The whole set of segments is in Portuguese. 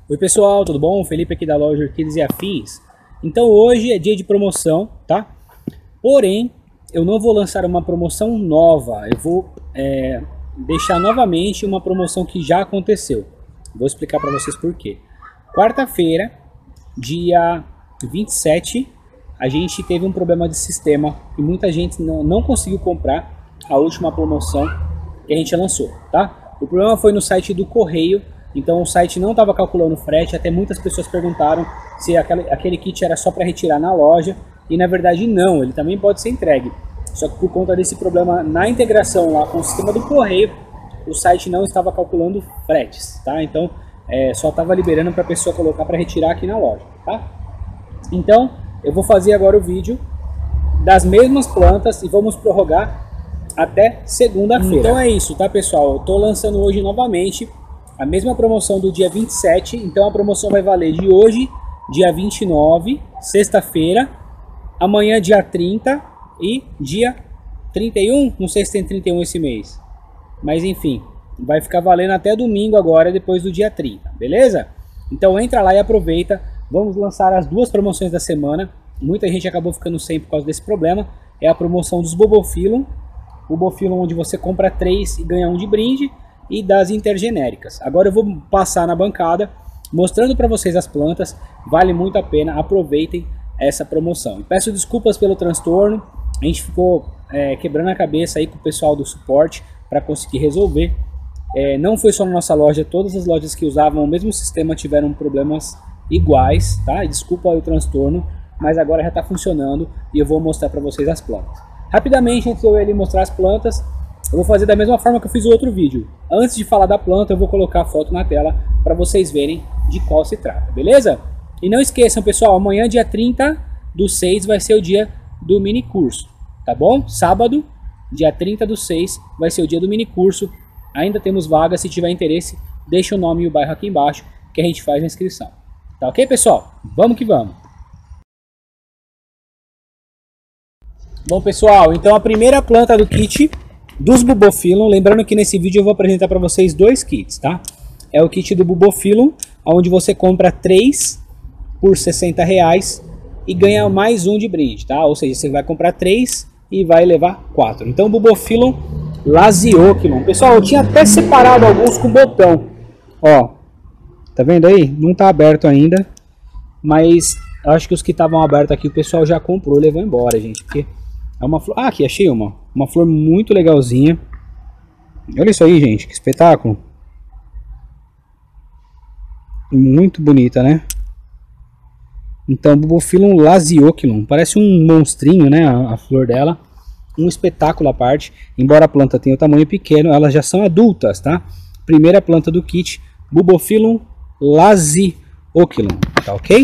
Oi pessoal, tudo bom? Felipe aqui da loja Orquídeas e Afins. Então hoje é dia de promoção, tá? Porém, eu não vou lançar uma promoção nova, eu vou deixar novamente uma promoção que já aconteceu. Vou explicar para vocês por quê. Quarta-feira, dia 27, a gente teve um problema de sistema e muita gente não conseguiu comprar a última promoção que a gente lançou, tá? O problema foi no site do correio. Então o site não estava calculando frete, até muitas pessoas perguntaram se aquele kit era só para retirar na loja, e na verdade não, ele também pode ser entregue. Só que por conta desse problema na integração lá com o sistema do correio, o site não estava calculando fretes, tá? Então só estava liberando para a pessoa colocar para retirar aqui na loja, tá? Então eu vou fazer agora o vídeo das mesmas plantas e vamos prorrogar até segunda-feira. Então é isso, tá pessoal? Eu estou lançando hoje novamente a mesma promoção do dia 27, então a promoção vai valer de hoje, dia 29, sexta-feira, amanhã dia 30 e dia 31, não sei se tem 31 esse mês, mas enfim, vai ficar valendo até domingo agora, depois do dia 30, beleza? Então entra lá e aproveita, vamos lançar as duas promoções da semana, muita gente acabou ficando sem por causa desse problema, é a promoção dos Bubophyllum, onde você compra 3 e ganha 1 de brinde, e das intergenéricas. Agora eu vou passar na bancada mostrando para vocês as plantas, vale muito a pena, aproveitem essa promoção. Peço desculpas pelo transtorno, a gente ficou quebrando a cabeça aí com o pessoal do suporte para conseguir resolver. Não foi só na nossa loja, todas as lojas que usavam o mesmo sistema tiveram problemas iguais, tá? Desculpa aí o transtorno, mas agora já está funcionando e eu vou mostrar para vocês as plantas. Rapidamente, antes de eu ir mostrar as plantas, eu vou fazer da mesma forma que eu fiz o outro vídeo. Antes de falar da planta, eu vou colocar a foto na tela para vocês verem de qual se trata, beleza? E não esqueçam, pessoal, amanhã, dia 30/6, vai ser o dia do mini curso, tá bom? Sábado, dia 30/6, vai ser o dia do mini curso. Ainda temos vagas, se tiver interesse, deixa o nome e o bairro aqui embaixo, que a gente faz a inscrição. Tá ok, pessoal? Vamos que vamos! Bom, pessoal, então a primeira planta do kit dos Bubophyllum, lembrando que nesse vídeo eu vou apresentar para vocês dois kits, tá? É o kit do Bubophyllum, onde você compra 3 por R$60 e ganha mais 1 de brinde, tá? Ou seja, você vai comprar 3 e vai levar 4. Então, Bubophyllum Lasioculum. Pessoal, eu tinha até separado alguns com botão. Ó, tá vendo aí? Não tá aberto ainda, mas acho que os que estavam abertos aqui o pessoal já comprou e levou embora, gente, porque é uma flor... Ah, aqui, achei uma flor muito legalzinha. Olha isso aí, gente, que espetáculo. Muito bonita, né? Então, Bubophyllum Lasioculum. Parece um monstrinho, né, a flor dela. Um espetáculo à parte. Embora a planta tenha o tamanho pequeno, elas já são adultas, tá? Primeira planta do kit, Bubophyllum Lasioculum, tá ok?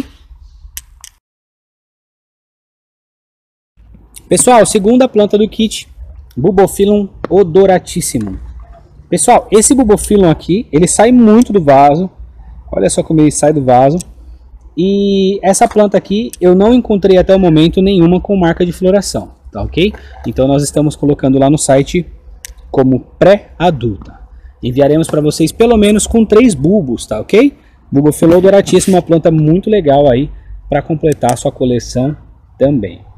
Pessoal, segunda planta do kit, Bubophyllum odoratissimum. Pessoal, esse Bubophyllum aqui, ele sai muito do vaso. Olha só como ele sai do vaso. E essa planta aqui, eu não encontrei até o momento nenhuma com marca de floração, tá ok? Então nós estamos colocando lá no site como pré-adulta. Enviaremos para vocês pelo menos com 3 bulbos, tá ok? Bubophyllum odoratissimum, uma planta muito legal aí para completar a sua coleção também.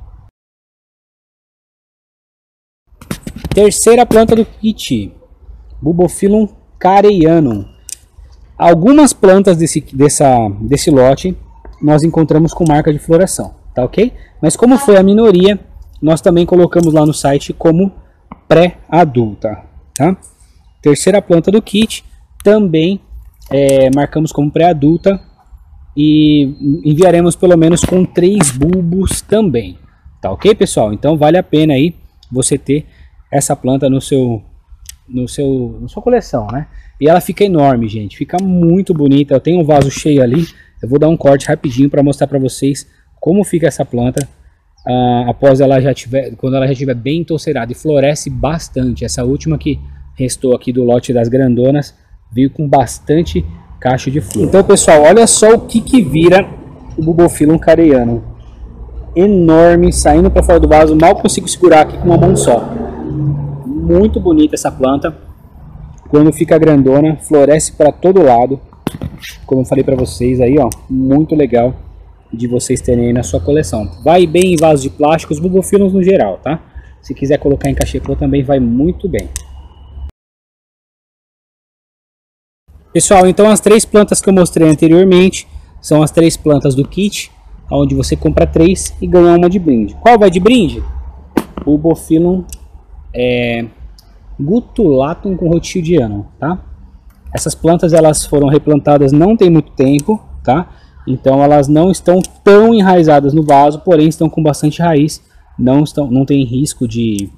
Terceira planta do kit, Bubophyllum careyanum. Algumas plantas desse lote nós encontramos com marca de floração, tá ok? Mas como foi a minoria, nós também colocamos lá no site como pré-adulta, tá? Terceira planta do kit, também marcamos como pré-adulta e enviaremos pelo menos com 3 bulbos também, tá ok, pessoal? Então vale a pena aí você ter essa planta na sua coleção, né? E ela fica enorme, gente, fica muito bonita. Eu tenho um vaso cheio ali, eu vou dar um corte rapidinho para mostrar para vocês como fica essa planta após ela quando ela já estiver bem entorceirada, e floresce bastante. Essa última que restou aqui do lote das grandonas veio com bastante cacho de flor. Então, pessoal, olha só o que vira o Bubophyllum careyanum. Enorme, saindo para fora do vaso, mal consigo segurar aqui com uma mão só. Muito bonita essa planta. Quando fica grandona, floresce para todo lado. como eu falei para vocês aí, ó, muito legal de vocês terem aí na sua coleção. Vai bem em vasos de plástico, os bulbophyllums no geral, tá? Se quiser colocar em cachepô também vai muito bem. Pessoal, então as 3 plantas que eu mostrei anteriormente são as 3 plantas do kit, onde você compra 3 e ganha uma de brinde. Qual vai de brinde? O Bulbophyllum Gutulatum com Rothschildianum, tá? Essas plantas elas foram replantadas não tem muito tempo, tá? Então elas não estão tão enraizadas no vaso, porém estão com bastante raiz, não tem risco de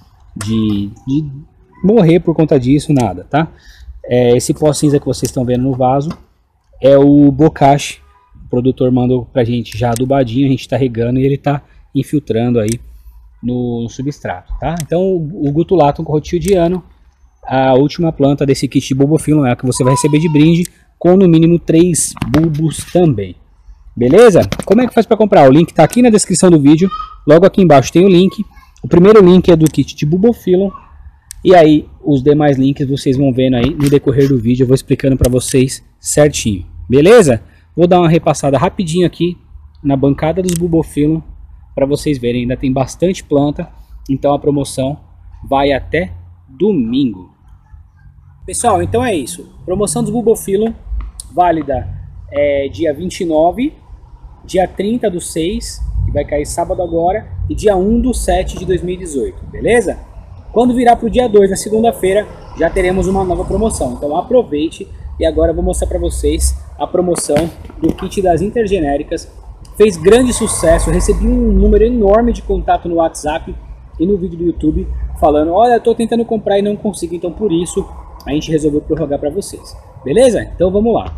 morrer por conta disso, nada, tá? Esse pó cinza que vocês estão vendo no vaso é o bokashi. O produtor mandou pra gente já adubadinho, a gente tá regando e ele tá infiltrando aí no substrato, tá? Então o Gutulatum com Rothschildianum, a última planta desse kit de Bulbophyllum, é a que você vai receber de brinde, com no mínimo 3 bulbos também. Beleza? Como é que faz para comprar? O link tá aqui na descrição do vídeo, logo aqui embaixo tem o link. O primeiro link é do kit de Bulbophyllum, e aí os demais links vocês vão vendo aí no decorrer do vídeo, eu vou explicando para vocês certinho. Beleza? Vou dar uma repassada rapidinho aqui na bancada dos Bulbophyllum para vocês verem, ainda tem bastante planta, então a promoção vai até domingo. Pessoal, então é isso. Promoção dos Bulbophyllum válida dia 29, dia 30 do 6, que vai cair sábado agora, e dia 1 do 7 de 2018, beleza? Quando virar para o dia 2, na segunda-feira, já teremos uma nova promoção, então aproveite. E agora eu vou mostrar para vocês a promoção do kit das intergenéricas. Fez grande sucesso, eu recebi um número enorme de contato no WhatsApp e no vídeo do YouTube falando: olha, eu estou tentando comprar e não consigo, então por isso a gente resolveu prorrogar para vocês. Beleza? Então vamos lá.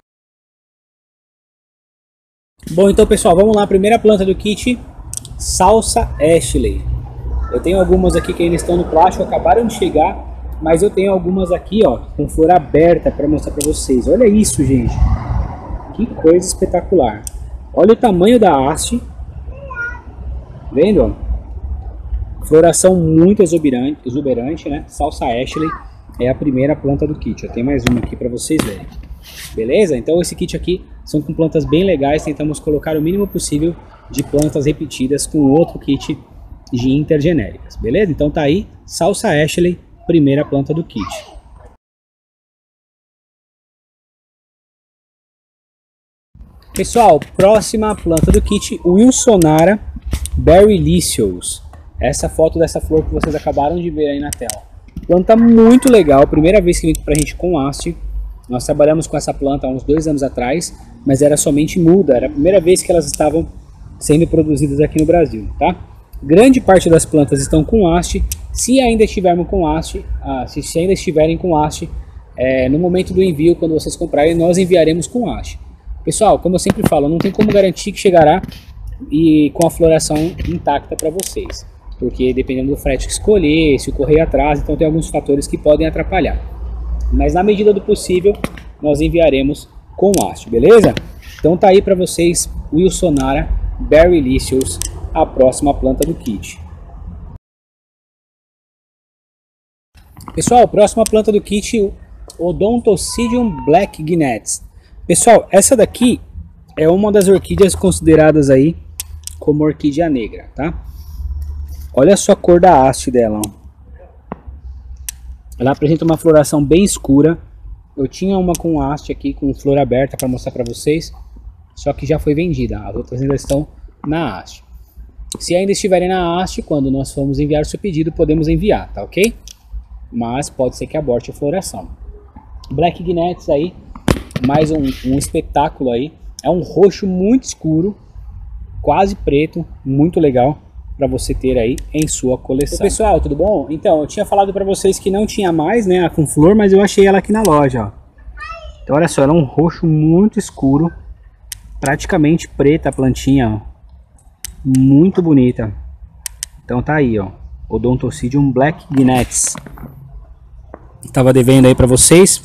Bom, então pessoal, vamos lá. Primeira planta do kit, Salsa Ashley. Eu tenho algumas aqui que ainda estão no plástico, acabaram de chegar. Mas eu tenho algumas aqui, ó, com flor aberta para mostrar para vocês. Olha isso, gente. Que coisa espetacular. Olha o tamanho da haste. Vendo? Floração muito exuberante, né? Salsa Ashley é a primeira planta do kit. Eu tenho mais uma aqui para vocês verem. Beleza? Então esse kit aqui são com plantas bem legais. Tentamos colocar o mínimo possível de plantas repetidas com outro kit de intergenéricas. Beleza? Então tá aí, Salsa Ashley, primeira planta do kit. Pessoal, próxima planta do kit, Wilsonara Berrylicious. Essa foto dessa flor que vocês acabaram de ver aí na tela. Planta muito legal, primeira vez que vem pra gente com haste. Nós trabalhamos com essa planta há uns 2 anos atrás, mas era somente muda, era a primeira vez que elas estavam sendo produzidas aqui no Brasil, tá? Grande parte das plantas estão com haste. Se ainda estiverem com haste, no momento do envio, quando vocês comprarem, nós enviaremos com haste. Pessoal, como eu sempre falo, não tem como garantir que chegará e com a floração intacta para vocês, porque dependendo do frete que escolher, se o correio atrasa, então tem alguns fatores que podem atrapalhar. Mas na medida do possível, nós enviaremos com haste, beleza? Então tá aí para vocês, Wilsonara Berrylicious, a próxima planta do kit. Pessoal, próxima planta do kit, Odontocidium Black Gnats. Pessoal, essa daqui é uma das orquídeas consideradas aí como orquídea negra, tá? Olha só a cor da haste dela, ó. Ela apresenta uma floração bem escura. Eu tinha uma com haste aqui, com flor aberta para mostrar para vocês, só que já foi vendida. As outras ainda estão na haste. Se ainda estiverem na haste, quando nós formos enviar o seu pedido, podemos enviar, tá ok? Mas pode ser que aborte a floração. Black Gnats aí, mais um espetáculo aí. É um roxo muito escuro, quase preto, muito legal para você ter aí em sua coleção. Oi, pessoal, tudo bom? Então, eu tinha falado para vocês que não tinha mais, né, a com flor, mas eu achei ela aqui na loja, ó. Então, olha só, ela é um roxo muito escuro, praticamente preta a plantinha, ó. Muito bonita. Então tá aí, ó, Odontocidium Black Gnats. Tava devendo aí para vocês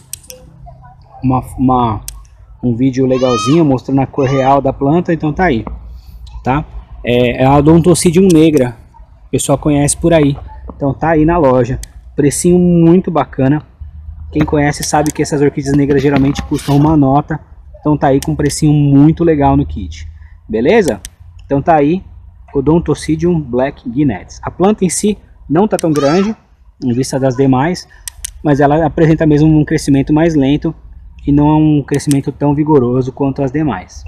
um vídeo legalzinho mostrando a cor real da planta, então tá aí, tá? É a Odontocidium negra, o pessoal conhece por aí, então tá aí na loja, precinho muito bacana, Quem conhece sabe que essas orquídeas negras geralmente custam uma nota. Então tá aí com um precinho muito legal no kit. Beleza? Então tá aí Odontocidium Black Guinettes. A planta em si não tá tão grande em vista das demais, mas ela apresenta mesmo um crescimento mais lento e não é um crescimento tão vigoroso quanto as demais.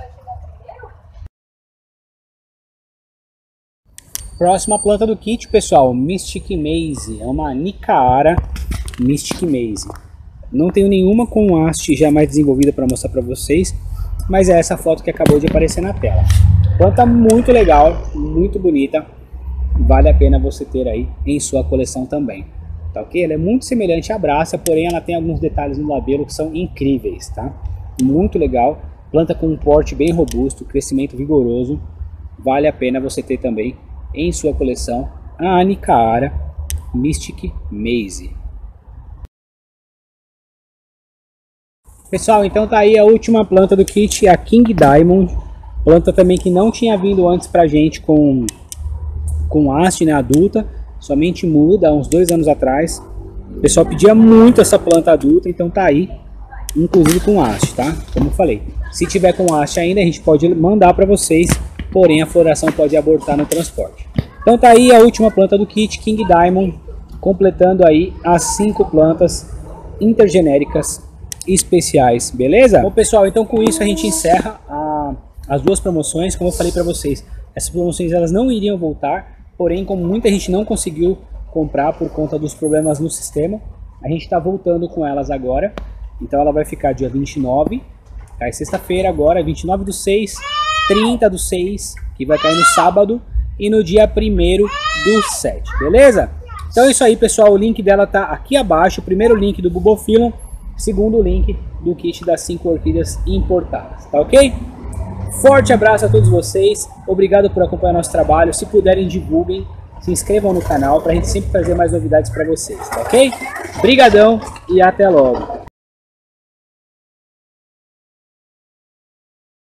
Próxima planta do kit, pessoal, Mystic Maze. É uma Nicaara Mystic Maze. Não tenho nenhuma com haste já mais desenvolvida para mostrar para vocês, mas é essa foto que acabou de aparecer na tela. Planta muito legal, muito bonita. Vale a pena você ter aí em sua coleção também. Tá ok? Ela é muito semelhante à Bracia, porém ela tem alguns detalhes no labelo que são incríveis, tá? Muito legal. Planta com um porte bem robusto, crescimento vigoroso. Vale a pena você ter também em sua coleção a Nicaara Mystic Maze. Pessoal, então tá aí a última planta do kit, a King Diamond. Planta também que não tinha vindo antes pra gente com haste, né, adulta. Somente muda há uns 2 anos atrás. O pessoal pedia muito essa planta adulta, então tá aí, inclusive com haste, tá? Como eu falei, se tiver com haste ainda a gente pode mandar para vocês, porém a floração pode abortar no transporte. Então tá aí a última planta do kit, King Diamond, completando aí as 5 plantas intergenéricas especiais, beleza? Bom pessoal, então com isso a gente encerra as 2 promoções. Como eu falei para vocês, essas promoções elas não iriam voltar, porém como muita gente não conseguiu comprar por conta dos problemas no sistema, a gente está voltando com elas agora. Então ela vai ficar dia 29, cai sexta-feira agora, 29/6, 30/6, que vai cair no sábado, e no dia 1º/7, beleza? Então é isso aí pessoal, o link dela tá aqui abaixo, o primeiro link do Bulbophyllum, segundo link do kit das 5 orquídeas importadas, tá ok? Forte abraço a todos vocês, obrigado por acompanhar nosso trabalho, se puderem divulguem, se inscrevam no canal para a gente sempre trazer mais novidades para vocês, tá ok? Brigadão e até logo!